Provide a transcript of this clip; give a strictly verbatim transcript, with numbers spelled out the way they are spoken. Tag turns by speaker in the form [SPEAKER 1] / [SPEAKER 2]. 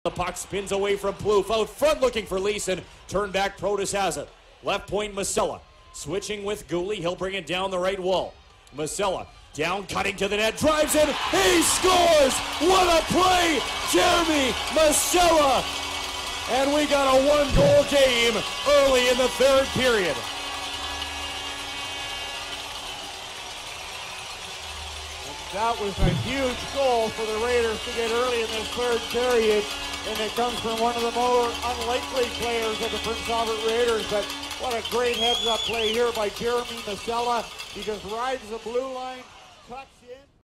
[SPEAKER 1] The puck spins away from Plouffe. Out front looking for Leeson. Turn back, Protas has it. Left point, Masella. Switching with Gooley. He'll bring it down the right wall. Masella down, cutting to the net. Drives in. He scores! What a play! Jeremy Masella! And we got a one-goal game early in the third period.
[SPEAKER 2] That was a huge goal for the Raiders to get early in this third period, and it comes from one of the more unlikely players of the Prince Albert Raiders. But what a great heads-up play here by Jeremy Masella. He just rides the blue line, cuts.